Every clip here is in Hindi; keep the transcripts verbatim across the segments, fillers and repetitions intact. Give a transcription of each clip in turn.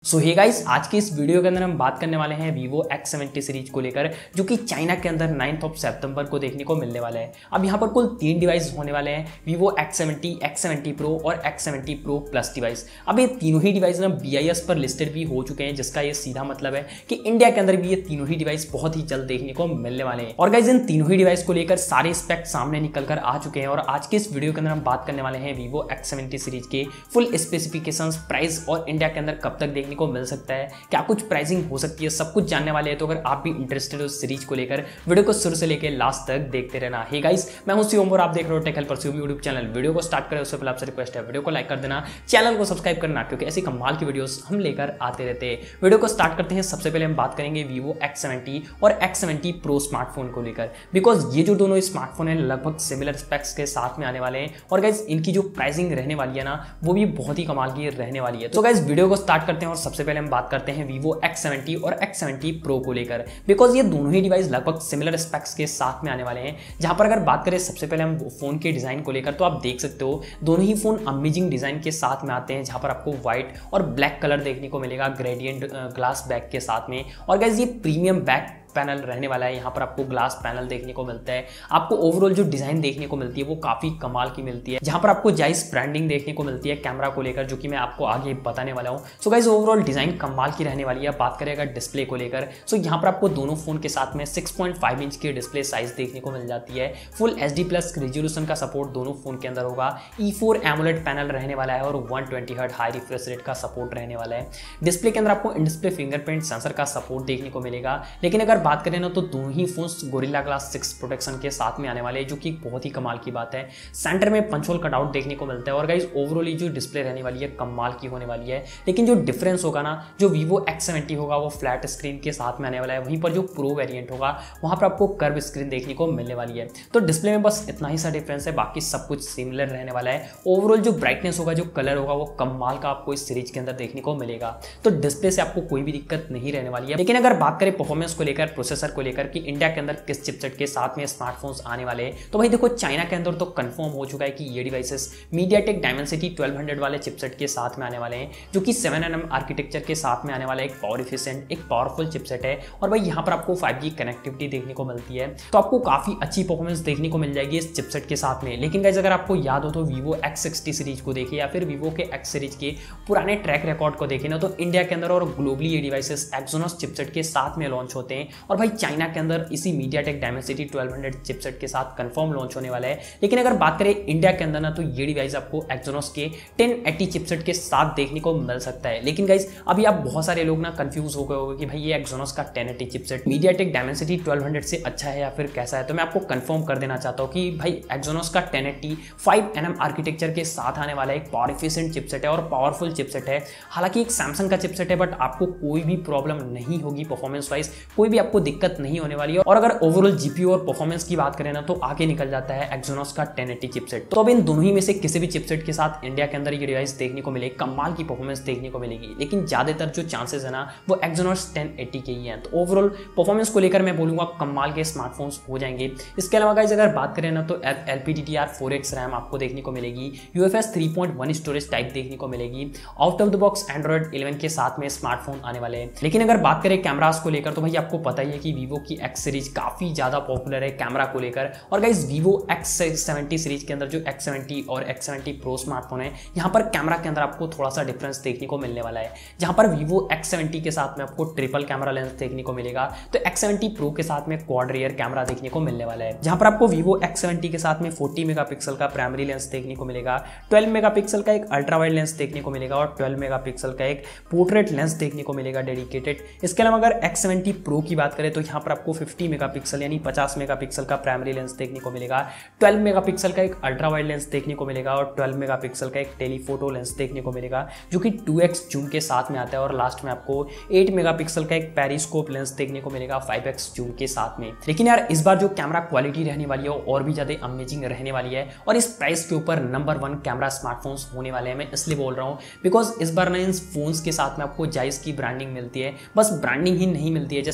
सो हे गाइस, आज की इस वीडियो के अंदर हम बात करने वाले हैं Vivo एक्स सेवेंटी सीरीज को लेकर, जो कि चाइना के अंदर नाइन्थ ऑफ सितंबर को देखने को मिलने वाला है। अब यहाँ पर कुल तीन डिवाइस होने वाले हैं, Vivo X seventy, X seventy pro और X seventy pro plus device. अब ये तीनों ही डिवाइस ना बी आई एस पर लिस्टेड भी हो चुके हैं, जिसका ये सीधा मतलब है कि इंडिया के अंदर भी ये तीनों ही डिवाइस बहुत ही जल्द देखने को मिलने वाले हैं। और गाइस, इन तीनों ही डिवाइस को लेकर सारे स्पेक्स सामने निकल कर आ चुके हैं और आज के इस वीडियो के अंदर हम बात करने वाले हैं Vivo एक्स सेवेंटी सीरीज के फुल स्पेसिफिकेशंस, प्राइस और इंडिया के अंदर कब तक देखने को मिल सकता है, क्या कुछ प्राइसिंग हो सकती है, सब कुछ जानने वाले हैं। तो अगर आप भी इंटरेस्टेड हो सीरीज को लेकर, वीडियो को शुरू से लेकर लास्ट तक देखते रहना। हे गाइस, मैं हूं शिवम और आप देख रहे हो टेक हेल्प परस्यूम यूट्यूब चैनल। वीडियो को स्टार्ट करें उससे पहले आपसे रिक्वेस्ट है, वीडियो को लाइक कर देना, चैनल को सब्सक्राइब करना, क्योंकि ऐसी कमाल की वीडियोस हम लेकर आते रहते हैं। वीडियो को स्टार्ट करते हैं। सबसे पहले हम बात करेंगे Vivo एक्स सेवेंटी और एक्स सेवेंटी प्रो स्मार्टफोन को लेकर, बिकॉज ये जो दोनों स्मार्टफोन है लगभग सिमिलर स्पेक्स के साथ में आने वाले हैं। और गाइस, इनकी जो प्राइसिंग रहने वाली है ना, वो भी बहुत ही कमाल की रहने वाली है। तो गाइस, वीडियो को स्टार्ट करते हैं और सबसे पहले हम बात करते हैं Vivo एक्स सेवेंटी और एक्स सेवेंटी प्रो को लेकर, बिकॉज ये दोनों ही डिवाइस लगभग सिमिलर स्पेक्स के साथ में आने वाले हैं। जहां पर अगर बात करें सबसे पहले हम फोन के डिजाइन को लेकर, तो आप देख सकते हो दोनों ही फोन अमेजिंग डिजाइन के साथ में आते हैं, जहां पर आपको व्हाइट और ब्लैक कलर देखने को मिलेगा ग्रेडियंट ग्लास बैक के साथ में। और गाइस, ये प्रीमियम बैक पैनल रहने वाला है। यहाँ पर आपको ग्लास पैनल देखने को मिलता है। आपको ओवरऑल जो डिजाइन देखने को मिलती है वो काफी कमाल की मिलती है, जहां पर आपको जाइस ब्रांडिंग देखने को मिलती है कैमरा को लेकर, जो कि मैं आपको आगे बताने वाला हूँ। सो गाइस, ओवरऑल डिजाइन कमाल की रहने वाली है। बात करें अगर डिस्प्ले को लेकर, सो यहाँ पर आपको दोनों फोन के साथ में सिक्स पॉइंट फाइव इंच की डिस्प्ले साइज देखने को मिल जाती है। Full H D plus resolution का सपोर्ट दोनों फोन के अंदर होगा। ई फोर एमोलेड पैनल रहने वाला है और one twenty hertz high refresh rate का सपोर्ट रहने वाला है। डिस्प्ले के अंदर आपको इन डिस्प्ले फिंगरप्रिंट सेंसर का सपोर्ट देखने को मिलेगा। लेकिन अगर बात करें ना, तो ही phones gorilla glass six protection के साथ में आने वाले हैं, जो कि बहुत ही कमाल की बात है। सेंटर में पंच होल कटआउट देखने को मिलता है। और गाइस, ओवरऑल जो डिस्प्ले रहने वाली है कमाल की होने वाली है। लेकिन जो डिफरेंस होगा ना, जो Vivo एक्स सेवेंटी होगा वो फ्लैट स्क्रीन के साथ में आने वाला है, वहीं पर जो प्रो वेरिएंट होगा वहां पर आपको कर्व स्क्रीन देखने को मिलने वाली है। तो डिस्प्ले में बस इतना ही सा डिफरेंस है, बाकी सब कुछ सिमिलर रहने वाला है। ओवरऑल जो ब्राइटनेस होगा, जो कलर होगा, वो कमाल का आपको इस सीरीज के अंदर देखने को मिलेगा। तो डिस्प्ले से आपको कोई भी दिक्कत नहीं रहने वाली है। लेकिन अगर बात करें परफॉर्मेंस को लेकर, प्रोसेसर को लेकर कि इंडिया के अंदर किस चिपसेट के साथ में स्मार्टफोन्स आने वाले हैं, तो भाई देखो, चाइना के अंदर तो कंफर्म हो चुका है कि ये devices MediaTek Dimensity twelve hundred वाले चिपसेट के साथ में आने वाले हैं, जो कि सेवन एन एम आर्किटेक्चर के साथ में आने वाला एक पावर एफिशिएंट, एक पावरफुल चिपसेट है। और भाई यहाँ पर आपको फाइव जी कनेक्टिविटी देखने को मिलती है, तो आपको काफी अच्छी परफॉर्मेंस देखने को मिल जाएगी इस चिपसेट के साथ में। लेकिन गाइस, अगर आपको याद हो तो Vivo एक्स सिक्सटी सीरीज को देखिए या फिर Vivo के एक्स सीरीज के पुराने ट्रैक रिकॉर्ड को देखें ना, तो इंडिया के अंदर और ग्लोबली ये डिवाइसेस एक्सोनस चिपसेट के साथ में लॉन्च होते हैं। और भाई चाइना के अंदर इसी MediaTek Dimensity twelve hundred chipset के साथ कंफर्म लॉन्च होने वाला है। लेकिन अगर बात करें इंडिया के अंदर ना, तो ये डिवाइस आपको एक्सोनस के टेन एटी चिपसेट के साथ देखने को मिल सकता है। लेकिन गाइस, अभी आप बहुत सारे लोग ना कंफ्यूज हो गए होंगे कि भाई ये एक्सोनस का ten eighty chipset MediaTek Dimensity twelve hundred से अच्छा है या फिर कैसा है। तो मैं आपको कंफर्म कर देना चाहता हूं कि भाई एक्सोनस का ten eighty five N M architecture के साथ आने वाला एक पावर एफिशिएंट चिपसेट है और पावरफुल चिपसेट है। हालांकि एक सैमसंग का चिपसेट है, बट आपको कोई भी प्रॉब्लम नहीं होगी परफॉर्मेंस वाइज, कोई भी आपको दिक्कत नहीं होने वाली है। और अगर ओवरऑल जीपीयू और परफॉर्मेंस की बात करें ना, तो आगे निकल जाता है एक्सोनस का टेन एटी चिपसेट। तो अब इन दोनों ही में से किसी भी चिपसेट के साथ इंडिया के अंदर ये डिवाइस देखने को मिले, कमाल की परफॉर्मेंस देखने को मिलेगी। लेकिन ज्यादातर जो चांसेस है ना, वो एक्सोनस टेन एटी के ही हैं। तो ओवरऑल परफॉर्मेंस को लेकर मैं बोलूंगा कमाल के स्मार्टफोन्स हो जाएंगे। इसके अलावा गाइस, अगर बात करें ना, तो L P D D R four X RAM आपको देखने को मिलेगी, U F S three point one storage type देखने को मिलेगी। Out of the box Android eleven के साथ में स्मार्टफोन आने वाले हैं। लेकिन अगर बात करें कैमरास को लेकर, तो भाई आपको पता ही है कि Vivo की एक्स सीरीज काफी ज्यादा पॉपुलर है कैमरा को लेकर। और guys, Vivo X seventy series के अंदर जो एक्स सेवेंटी और एक्स सेवेंटी प्रो स्मार्टफोन है, यहाँ पर कैमरा के अंदर आपको थोड़ा सा डिफरेंस देखने को मिलने वाला है। जहां पर Vivo एक्स सेवेंटी के साथ में आपको ट्रिपल कैमरा लेंस देखने को मिलेगा, तो एक्स सेवेंटी प्रो के साथ में क्वाड रियर कैमरा देखने को मिलने वाला है। जहां पर आपको Vivo एक्स सेवेंटी के साथ में फोर्टी मेगापिक्सल का प्राइमरी लेंस देखने को मिलेगा, ट्वेल्व मेगापिक्सल का एक अल्ट्रा वाइड लेंस देखने को मिलेगा और ट्वेल्व मेगापिक्सल का एक पोर्ट्रेट लेंस देखने को मिलेगा डेडिकेटेड। इसके अलावा अगर एक्स सेवेंटी प्रो की बात करें, तो यहाँ पर आपको फिफ्टी मेगापिक्सल यानी पचास मेगापिक्सल का प्राइमरी लेंस देखने को मिलेगा, ट्वेल्व मेगापिक्सल का एक अल्ट्रा वाइड लेंस देखने को मिलेगा और ट्वेल्व मेगापिक्सल का एक टेलीफोटो लेंस देखने को मिलेगा, जो कि टू एक्स जूम के साथ में आता है। और लास्ट में आपको एट मेगापिक्सल का एक पेरिस्कोप लेंस देखने को मिलेगा फाइव एक्स जूम के साथ में। लेकिन यार, इस बार जो कैमरा क्वालिटी रहने वाली है और भी ज्यादा अमेजिंग रहने वाली है। और इस प्राइस के ऊपर नंबर वन कैमरा स्मार्टफोन्स होने वाले हैं। मैं इसलिए बोल रहा हूँ बिकॉज इस बार ना इन फोन्स के साथ में आपको जाइस की ब्रांडिंग मिलती है। बस ब्रांडिंग ही नहीं मिलती है, जैसे वन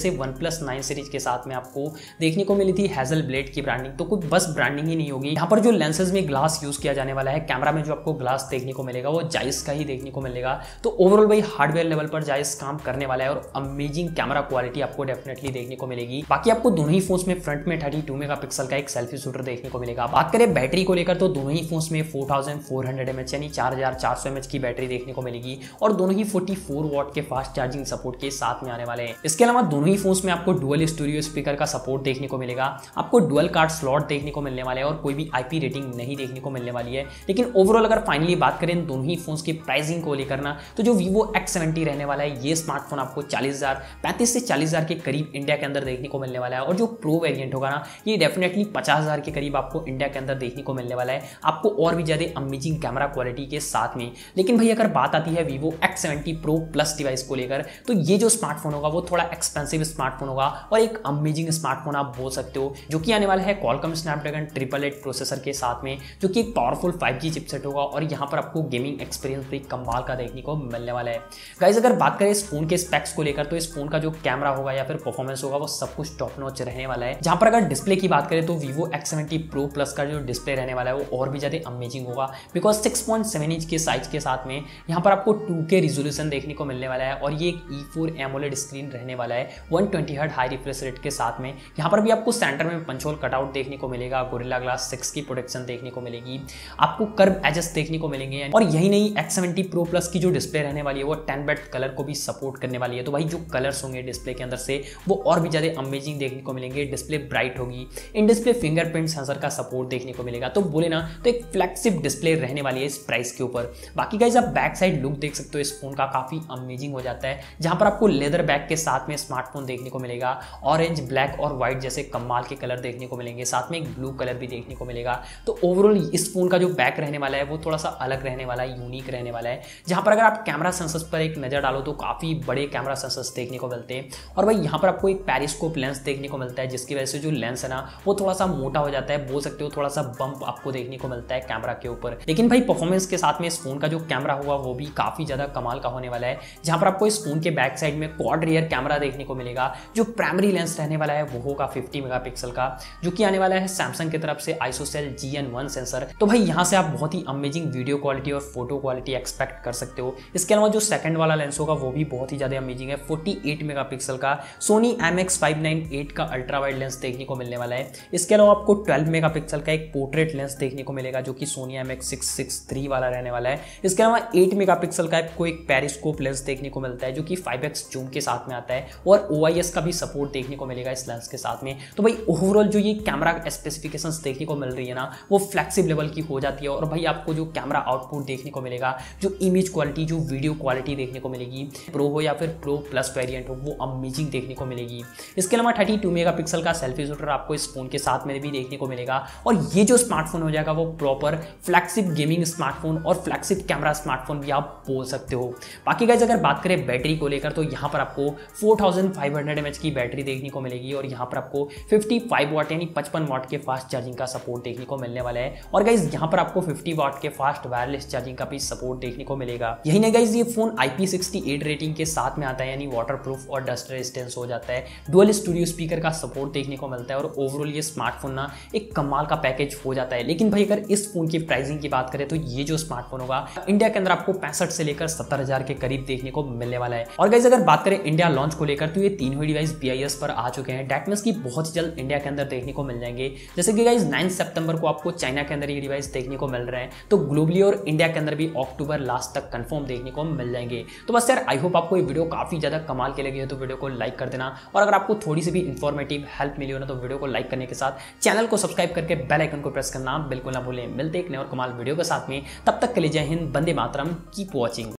प्लस नाइन सीरीज के साथ में आपको देखने को मिली थी हेजल ब्लेड की ब्रांडिंग। तो कोई बस ब्रांडिंग ही नहीं होगी, यहाँ पर जो लेंसेज में ग्लास यूज किया जाने वाला है, कैमरा में जो आपको ग्लास देखने को मिलेगा वो जायस का ही देखने को मिलेगा। तो ओवरऑल भाई हार्डवेयर लेवल पर जायस काम करने वाला है और अमेजिंग कैमरा क्वालिटी आपको डेफिनेटली देखने को मिलेगी। बाकी आपको दोनों ही फोन्स में फ्रंट में थर्टी टू मेगापिक्सल का एक सेल्फी शूटर देखने को मिलेगा। बात करें बैटरी को लेकर तो दोनों ही फोन्स में four thousand four hundred mAh यानी चार हजार चार सौ एमएच की बैटरी देखने को मिलेगी और दोनों ही फोर्टी फोर वॉट के फास्ट चार्जिंग सपोर्ट के साथ में आने वाले हैं। इसके अलावा दोनों ही फोन्स में आपको डुअल स्टूडियो स्पीकर का सपोर्ट देखने को मिलेगा, आपको डुअल कार्ड स्लॉट देखने को मिलने वाले हैं और कोई भी आईपी रेटिंग नहीं देखने को मिलने वाली है। लेकिन ओवरऑल अगर फाइनली बात करें दोनों ही फोन्स की प्राइसिंग को लेकर ना, तो जो Vivo एक्स सेवेंटी रहने वाला है ये स्मार्टफोन आपको चालीस हजार पैंतीस से चालीस हजार के करीब इंडिया के अंदर देखने को मिलने वाला है और जो प्रो वेरिएंट होगा ना ये डेफिनेटली पचास हजार के करीब आपको इंडिया के अंदर देखने को मिलने वाला है, आपको और भी ज्यादा अमेजिंग कैमरा क्वालिटी के साथ में। लेकिन भाई अगर बात आती है Vivo X seventy Pro Plus device को लेकर, तो ये जो स्मार्टफोन होगा वो थोड़ा एक्सपेंसिव स्मार्टफोन होगा और एक अमेजिंग स्मार्टफोन आप बोल सकते हो, जो कि आने वाला है Qualcomm Snapdragon triple eight processor के साथ में, जो कि एक पावरफुल फाइव जी चिपसेट होगा और यहाँ पर आपको गेमिंग एक्सपीरियंस भी कमाल का देखने को मिलने वाला है। गाइस अगर बात करें इस फोन के स्पेक्स को लेकर, तो इस फोन का जो कैमरा होगा या फिर परफॉर्मेंस होगा वो सब कुछ टॉप नॉच रहने वाला है। जहां पर अगर डिस्प्ले की बात करें तो Vivo X seventy Pro Plus का जो डिस्प्ले रहने वाला है वो और भी ज्यादा अमेजिंग होगा, because six point seven inch के साइज के साथ में यहाँ पर आपको टू के रिजोल्यूशन देखने को मिलने वाला है और ये एक ई फोर एमोलेड स्क्रीन रहने वाला है one twenty hertz high refresh rate के साथ में। यहाँ पर भी आपको सेंटर में पंच होल कटआउट देखने को मिलेगा, गोरिल्ला ग्लास सिक्स की प्रोटेक्शन देखने को मिलेगी, आपको कर्व एजेस देखने को मिलेंगे और यही नहीं एक्स सेवेंटी Pro Plus की जो डिस्प्ले रहने वाली है वो टेन बिट कलर को भी सपोर्ट करने वाली है। तो भाई जो कलर्स होंगे डिस्प्ले के अंदर से वो और भी ज्यादा अमेजिंग देखने को मिलेंगे, डिस्प्ले ब्राइट होगी, इन डिस्प्ले फिंगरप्रिंट सेंसर का सपोर्ट देखने को मिलेगा। तो बोले ना तो एक फ्लैगशिप डिस्प्ले रहने वाली है इस प्राइस के ऊपर। बाकी गाइस आप बैक साइड लुक देख सकते हो इस फोन का, काफी अमेजिंग हो जाता है, जहां पर आपको लेदर बैक के साथ में स्मार्टफोन देखने को मिलेगा, ऑरेंज ब्लैक और व्हाइट जैसे कमाल के कलर देखने को मिलेंगे, साथ में एक ब्लू कलर भी देखने को मिलेगा। तो ओवरऑल इस फोन का जो बैक रहने वाला है वो थोड़ा सा अलग रहने वाला है, यूनिक रहने वाला है, जहां पर अगर आप कैमरा सेंसर्स पर एक नजर डालो तो काफी बड़े कैमरा सेंसर्स देखने को मिलते हैं और भाई यहाँ पर आपको एक पेरिस्कोप लेंस देखने को मिलता है, जिसकी वजह से जो लेंस है ना वो थोड़ा सा मोटा हो जाता है, बोल सकते हो थोड़ा सा बम्प आपको देखने को मिलता है कैमरा के ऊपर। लेकिन भाई परफॉर्मेंस के साथ में इस फोन का जो कैमरा होगा वो भी काफी ज्यादा कमाल का होने वाला है, जहां पर आपको इस फोन के बैक साइड में क्वाड रियर कैमरा देखने को मिलेगा। जो प्राइमरी लेंस रहने वाला है वो होगा फिफ्टी मेगापिक्सल का, जो कि आने वाला है सैमसंग की तरफ से ISOCELL G N one sensor. तो भाई यहाँ से आप बहुत ही अमेजिंग वीडियो क्वालिटी और फोटो क्वालिटी एक्सपेक्ट कर सकते हो। इसके अलावा जो सेकंड वाला लेंस होगा वो भी बहुत ही ज्यादा अमेजिंग है, फोर्टी एट मेगापिक्सल का Sony M X five nine eight का अल्ट्रा वाइड लेंस देखने को मिलने वाला है। इसके अलावा आपको ट्वेल्व मेगापिक्सल का एक पोर्ट्रेट लेंस देखने को मिलेगा, जो कि Sony M X six six three वाला रहने वाला है। इसके अलावा एट मेगापिक्सल का आपको एक पेरिस्कोप लेंस देखने को मिलता है, जो कि फाइव एक्स जूम के साथ में आता है और ओ आई एस का भी सपोर्ट देखने को मिलेगा इस लेंस के साथ में। तो भाई ओवरऑल जो ये कैमरा स्पेसिफिकेशंस देखने को मिल रही है ना वो फ्लैगशिप लेवल की हो जाती है और भाई आपको जो कैमरा आउटपुट देखने को मिलेगा, जो इमेज क्वालिटी, जो वीडियो क्वालिटी देखने को मिलेगी, प्रो हो या फिर प्रो प्लस वेरिएंट हो, वो अमेजिंग देखने को मिलेगी। इसके अलावा थर्टी टू मेगापिक्सल का सेल्फी शूटर आपको इस फोन के साथ में भी देखने को मिलेगा और ये जो स्मार्टफोन हो जाएगा वो प्रॉपर फ्लैगशिप गेमिंग स्मार्टफोन और फ्लैगशिप कैमरा स्मार्टफोन भी आप बोल सकते हो। बाकी गाइस अगर बात करें बैटरी को लेकर, तो यहाँ पर आपको four thousand five hundred mAh की बैटरी देखने को मिलेगी और यहाँ पर आपको फिफ्टी फाइव वाट यानी पचपन वाट के फास्ट चार्जिंग का सपोर्ट देखने को मिलने वाला है और गाइस यहाँ पर आपको फिफ्टी वाट के फास्ट वायरलेस चार्जिंग का भी सपोर्ट देखने को मिलेगा। यही नहीं गाइस, ये phone I P sixty eight rating के साथ में आता है, यानी वाटरप्रूफ और डस्ट रेजिस्टेंस हो जाता है, डुअल स्टूडियो स्पीकर का सपोर्ट देखने को मिलता है और ओवरऑल ये स्मार्टफोन ना एक कमाल का पैकेज हो जाता है। लेकिन भाई अगर इस फोन की प्राइसिंग की बात करें तो ये जो स्मार्टफोन होगा इंडिया के अंदर आपको पैंसठ से लेकर सत्तर हजार के करीब देखने को मिलने वाला है। और गाइस अगर बात करें इंडिया लॉन्च को लेकर, तो ये तीन ही डिवाइस बी आई एस पर आ चुके हैं, डेट मींस की बहुत ही जल्द इंडिया के अंदर देखने को मिल जाएंगे। जैसे कि गाइस नाइन सितंबर को आपको चाइना के अंदर ये डिवाइस देखने को मिल रहे हैं, तो ग्लोबली और इंडिया के अंदर भी अक्टूबर लास्ट तक कंफर्म देखने को मिल जाएंगे। तो बस यार आई होप आपको ये वीडियो काफी ज्यादा कमाल के लगी है, तो वीडियो को लाइक कर देना और अगर आपको थोड़ी सी भी इंफॉर्मेटिव हेल्प मिली हो ना तो वीडियो को लाइक करने के साथ चैनल को सब्सक्राइब करके बेल आइकन को प्रेस करना बिल्कुल ना भूलें। मिलते एक नए और कमाल वीडियो के साथ में, तब तक के लिए जय हिंद, वंदे मातरम, कीप वॉचिंग।